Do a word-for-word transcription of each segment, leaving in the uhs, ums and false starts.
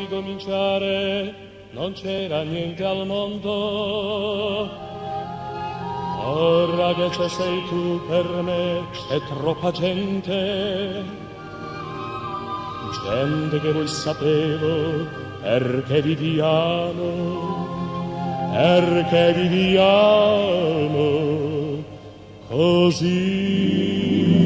ricominciare non c'era niente al mondo. Ora che ci sei tu per me è troppa gente, gente che voi sapevo perché viviamo, perché viviamo così.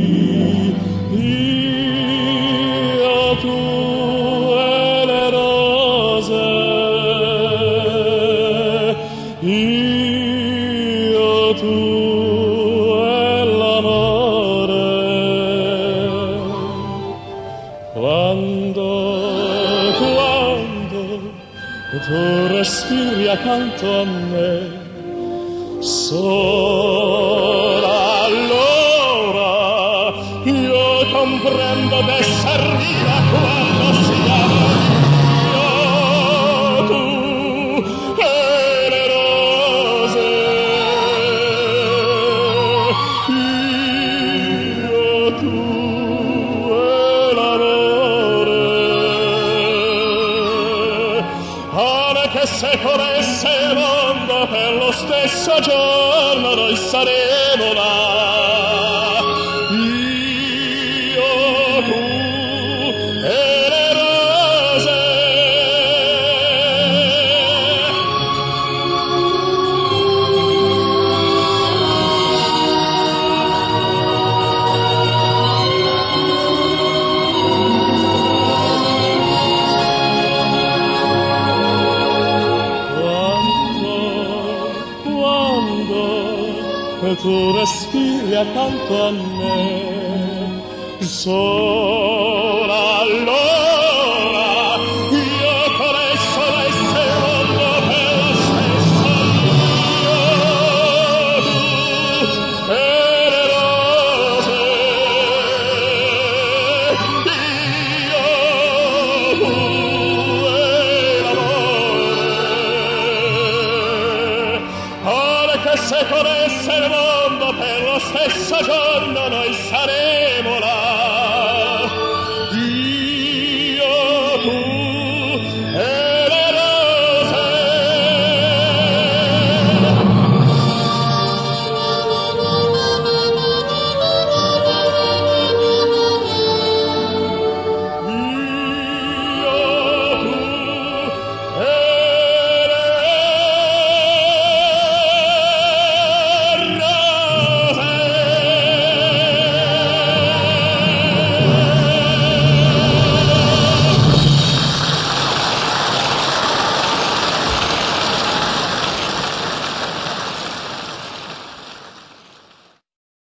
Io, tu e le rose, io, tu e l'amore. Quando, quando tu respiri accanto a me, solo allora io comprendo d'esser viva quando siamo io, tu e le rose, io, tu e l'amore. Anche se corresse il mondo per lo stesso giorno noi saremo là. Io, tu e le rose. Quando tu respiri accanto a me, so